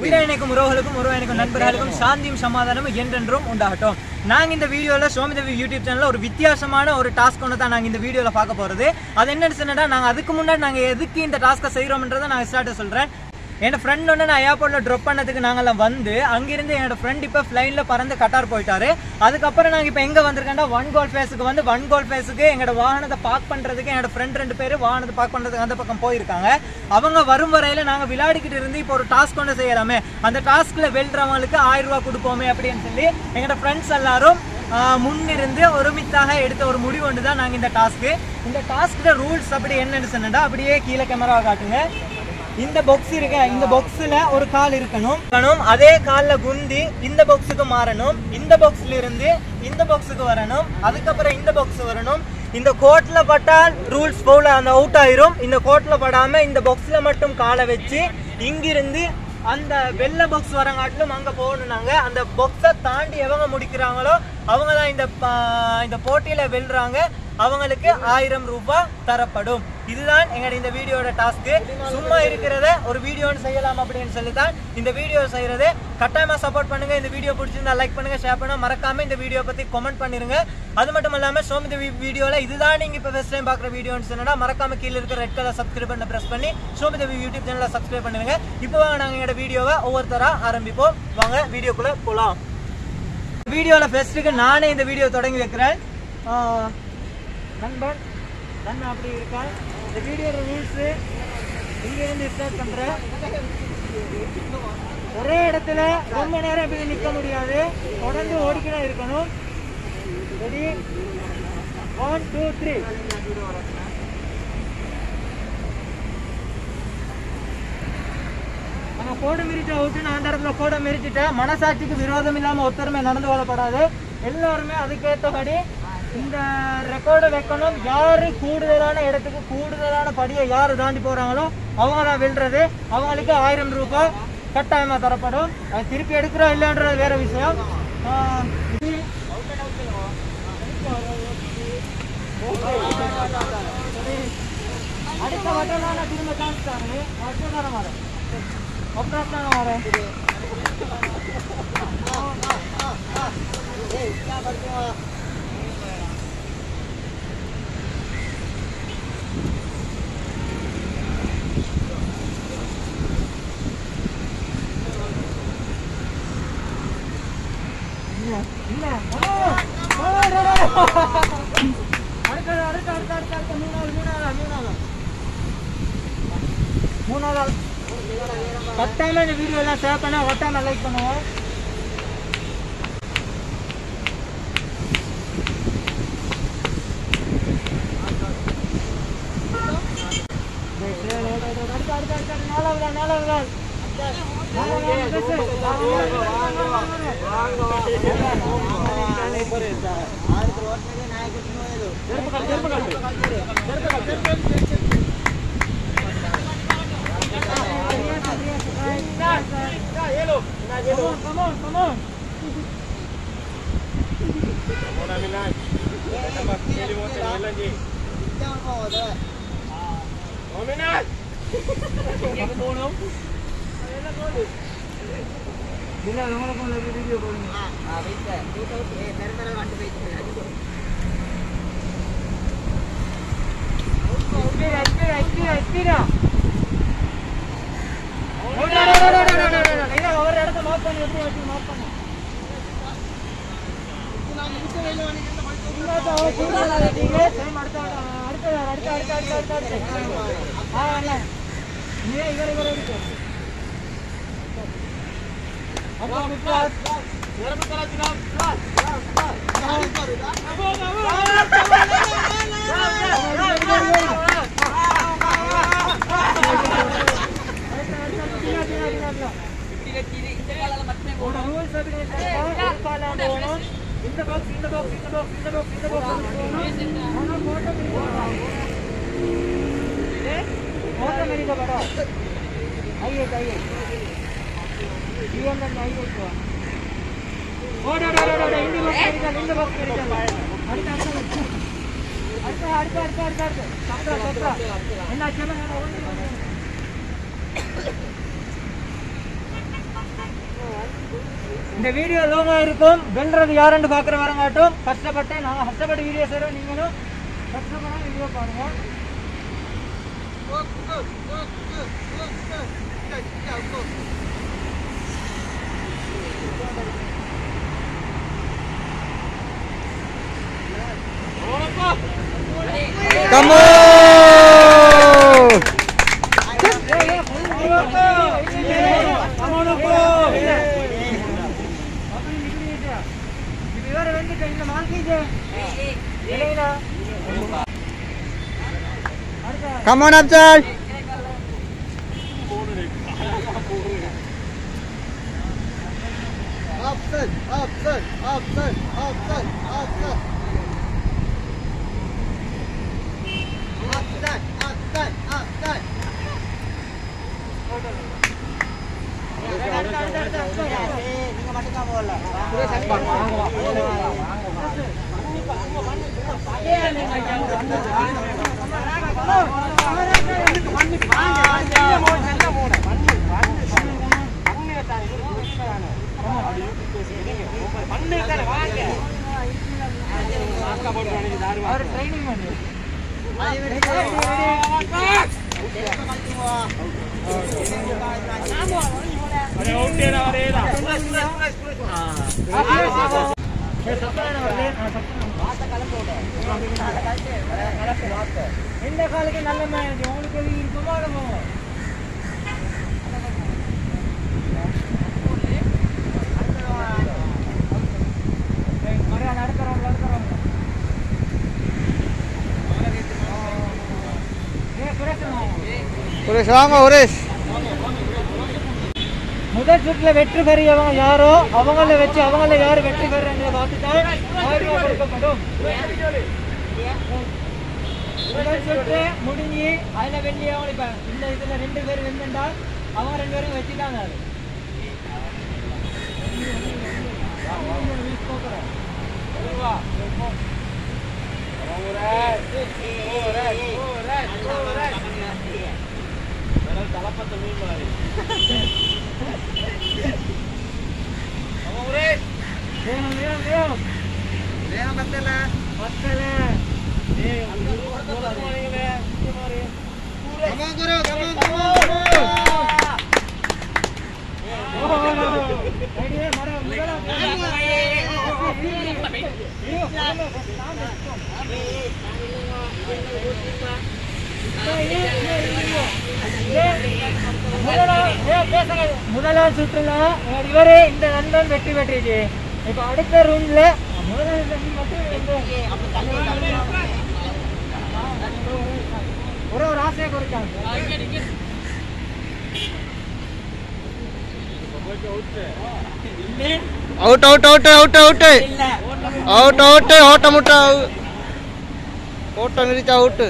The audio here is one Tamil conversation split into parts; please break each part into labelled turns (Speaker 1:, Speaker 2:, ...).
Speaker 1: உயிரினைக்கும் உறவுகளுக்கும் உறவினைக்கும் நண்பர்களுக்கும் சாந்தியும் சமாதானமும் என்றென்றும் உண்டாகட்டும். நாங்கள் இந்த வீடியோவில் சோமிதேவி யூடியூப் சேனலில் ஒரு வித்தியாசமான ஒரு டாஸ்க் ஒன்று தான் நாங்கள் இந்த வீடியோவில் பார்க்க போகிறது. அது என்னன்னு சொன்னா, நாங்கள் அதுக்கு முன்னாடி நாங்கள் எதுக்கு இந்த டாஸ்க்கை செய்கிறோம்ன்றதை நான் ஸ்டார்ட் சொல்கிறேன். என் ஃப்ரெண்ட் ஒன்று நான் ஏர்போர்ட்டில் ட்ராப் பண்ணதுக்கு நாங்கள்லாம் வந்து அங்கிருந்து என்னோட ஃப்ரெண்ட் இப்போ ஃப்ளைனில் பறந்து கட்டார் போயிட்டாரு. அதுக்கப்புறம் நாங்கள் இப்போ எங்கே வந்திருக்கேன்டா ஒன் கோல் ஃபேஸுக்கு வந்து ஒன் கோல் ஃபேஸுக்கு எங்களோட வாகனத்தை பார்க் பண்ணுறதுக்கு என்னோட ஃப்ரெண்ட் 2 பேர் வாகனத்தை பார்க் பண்ணுறதுக்கு அந்த பக்கம் போயிருக்காங்க. அவங்க வரும் வரையில் நாங்கள் விளையாடிக்கிட்டு இருந்து இப்போ ஒரு டாஸ்க் ஒன்று செய்யலாமே, அந்த டாஸ்கில் வெல்றவங்களுக்கு 1000 ரூபா கொடுப்போமே அப்படின்னு சொல்லி எங்களோட ஃப்ரெண்ட்ஸ் எல்லாரும் முன்னிருந்து ஒருமித்தாக எடுத்த ஒரு முடிவு ஒன்று தான் நாங்கள் இந்த டாஸ்க்கு. இந்த டாஸ்கில் ரூல்ஸ் அப்படி என்னன்னு சொன்னா, அப்படியே கீழே கேமரா காட்டுங்க. இந்த பாக்ஸ் இருக்கு, இந்த பாக்ஸ்ல ஒரு கால் இருக்கணும், அதே கால்ல குந்தி இந்த பாக்ஸுக்கு மாறணும், இந்த பாக்ஸ்ல இருந்து இந்த பாக்ஸுக்கு வரணும், அதுக்கப்புறம் இந்த பாக்ஸ் வரணும். இந்த கோட்ல பட்டால் ரூல்ஸ் பவுல அந்த அவுட் ஆயிரும். இந்த கோட்ல படாம இந்த பாக்ஸ்ல மட்டும் காலை வச்சு இங்கிருந்து அந்த வெள்ளை பாக்ஸ் வரங்காட்டிலும் அங்க போகணும். நாங்க அந்த பாக்ஸை தாண்டி எவங்க முடிக்கிறாங்களோ அவங்க தான் இந்த போட்டியில வெல்றாங்க. அவங்களுக்கு 1000 ரூபாய் தரப்படும். இதுதான் எங்களுடைய இந்த வீடியோட டாஸ்க்கு. சும்மா இருக்கிறத ஒரு வீடியோன்னு செய்யலாம் அப்படின்னு சொல்லி தான் இந்த வீடியோ செய்யறது. கட்டாயமா சப்போர்ட் பண்ணுங்க. இந்த வீடியோ பிடிச்சிருந்தா லைக் பண்ணுங்க, ஷேர் பண்ணுங்க, மறக்காம இந்த வீடியோ பத்தி கமெண்ட் பண்ணிருங்க. அது மட்டும் இல்லாம சோமிதேவி வீடியோல இதுதான் நீங்க இப்ப ஃபர்ஸ்ட் டைம் பாக்குற வீடியோன்னு சொன்னா மறக்காம கீழே இருக்க ரெட் கலர் சப்ஸ்கிரைப் பண்ண பிரஸ் பண்ணி சோமிதேவி யூடியூப் சேனலை சப்ஸ்கிரைப் பண்ணுங்க. இப்போ வாங்க நாங்க எங்களோட வீடியோவை ஒவ்வொருத்தரா ஆரம்பிப்போம். வாங்க வீடியோக்குள்ள போலாம். வீடியோல ஃபர்ஸ்ட்டுக்கு நானே இந்த வீடியோ தொடங்கி வைக்கிறேன். நண்பன் அப்படி இருக்கா. இந்த வீடியோட ரூல்ஸு இங்கிருந்து ஸ்டார்ட் பண்ணுறேன். ஒரே இடத்துல ரொம்ப நேரம் இப்படி நிற்க முடியாது, தொடர்ந்து ஓடிக்கிட்டே இருக்கணும். ரெடி, 1 2 3. ஆனால் கோடை மிரிச்ச விட்டு நான் அந்த இடத்துல கோடை மிரிச்சிட்டேன். மனசாட்சிக்கு விரோதம் இல்லாமல் ஒருத்தருமே நடந்து கொள்ளப்படாது. எல்லாருமே அதுக்கேற்றபடி இந்த ரெக்கார்டை வைக்கணும். யாரு கூடுதலான இடத்துக்கு கூடுதலான படியை யாரு தாண்டி போறாங்களோ அவங்க தான் வெல்றது. அவங்களுக்கு 1000 ரூபாய் கட்டாயமா தரப்படும். அது திருப்பி எடுக்கிறோம் இல்லைன்றது வேற விஷயம். அடுத்த வட்டம் நான் திரும்ப காமிச்சாரு. அடுத்த நேரம் வரேன், அப்புறம் வரேன். மூணாவது கட்டாயமா இந்த வீடியோ எல்லாம் ஷேர் பண்ண, ஒட்டாம லைக் பண்ணுவோம். ஒரு இடத்த மாப் பண்ணி எப்படி வச்சு மாப் பண்ண இந்த வீடியோ லோங்கா இருக்கும். வெல்றது யாருன்னு பார்க்குற வரங்காட்டும் கஷ்டப்பட்டு நாங்கள் கஷ்டப்பட்டு வீடியோ செய்கிறோம். நீங்களும் கஷ்டப்பட வீடியோ பாருங்க.
Speaker 2: Come on! Come on, Abdul! Upset, upset, upset, upset, upset. Upset, upset, upset. நீங்க மட்டும் தான் போகல.
Speaker 1: ட்ரைனிங் பண்ணி இந்த காலுக்கு நல்ல மேனேஜ் உங்களுக்கு இருக்குமா போகும். முதல் சுற்றுல வெற்றி பெறியவங்க யாரோ அவங்கள வச்சு அவங்கள யாரு வெற்றி பெறன்றதை பார்த்துதான் 1000 ரூபாய் கொடுக்கப்படும். முதல் சுற்று முடிஞ்சு அதுல வெள்ளியவங்க இப்ப இந்த இதுல 2 பேர் வென்றா அவங்க 2 பேரும் வச்சுட்டாங்க. தலப்பத்த மீன் மாதிரி முதலாவது சுற்றுல இவரே இந்த நண்பன் வெற்றி பெற்றுச்சு. இப்ப அடுத்த ரூம்ல ஒரு ஆசையை கொடுத்தாங்க.
Speaker 2: Out out out out out out out ஓட்ட முட்டை ஓட்ட நிறுத்தி அவுட்.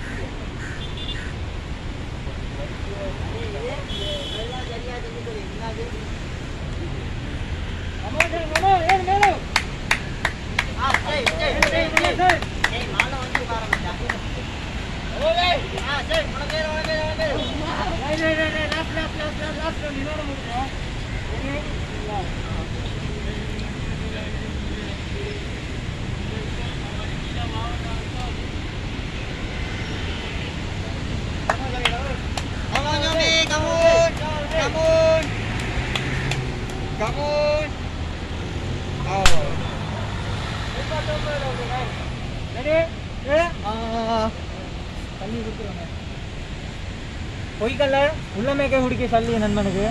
Speaker 1: பொய்க்கல்ல உள்ளமேக்க குடிக்க சொல்லி நண்பனுக்கு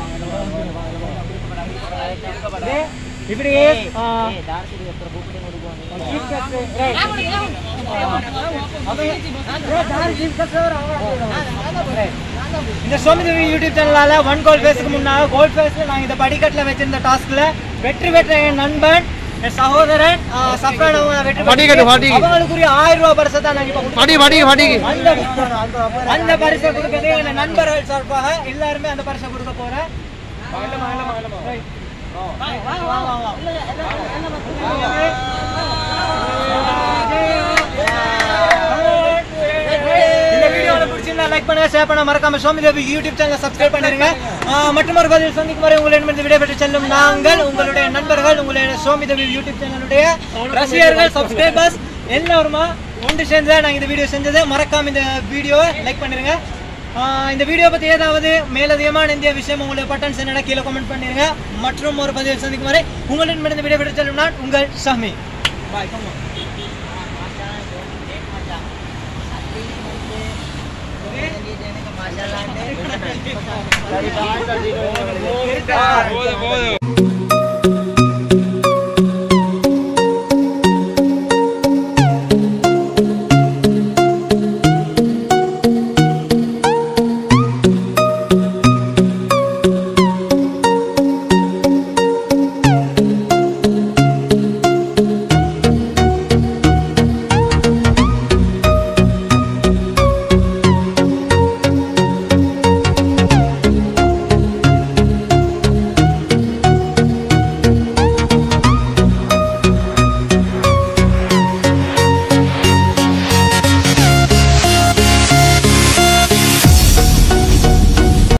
Speaker 1: இப்படி இந்த சோமிதேவி யூடியூப் சேனலால 1 கோல் ஃபேஸ்க்கு முன்னாக கோல் ஃபேஸ்ல நாங்க இந்த படிக்கட்டுல வச்சிருந்த டாஸ்க்ல வெற்றி பெற்ற என் நண்பன் என் சகோதரன் சஃப்ரான் அவங்களுக்குரிய 1000 ரூபாய் பரிசை தான் நாங்க அந்த பரிசை கொடுக்கறது என் நண்பர்கள் சார்பாக எல்லாருமே அந்த பரிசை கொடுக்க போறேன். இந்த வீடியோல பிடிச்சிருந்தா லைக் பண்ணுங்க, ஷேர் பண்ணுங்க, மறக்காம சோமி தேவி யூடியூப் சேனலை சப்ஸ்கிரைப் பண்ணிருங்க. மற்றும் ஒரு பதில் சந்திக்கும் வரை உங்களிடமிருந்து விடைபெற்று செல்லும் நாங்கள் உங்களுடைய நண்பர்கள், உங்களுடைய சோமி தேவி யூடியூப் சேனலுடைய ரசிகர்கள், சப்ஸ்கிரைபர்ஸ் எல்லாருமா ஒன்று சேர்ந்து தான் நாங்கள் இந்த வீடியோ செஞ்சது. மறக்காம இந்த வீடியோவை லைக் பண்ணிருங்க. இந்த வீடியோ பற்றி ஏதாவது மேலதிகமான இந்திய விஷயம் உங்களுக்கு பட்டன்ஸ் என்னென்ன கீழே கமெண்ட் பண்ணிருங்க. மற்றும் ஒரு பதிவில் சந்திக்கும் வரை உங்களிடமிருந்து விடைபெற்று செல்லும் நான் உங்கள் ஷமி. பாய். Masalah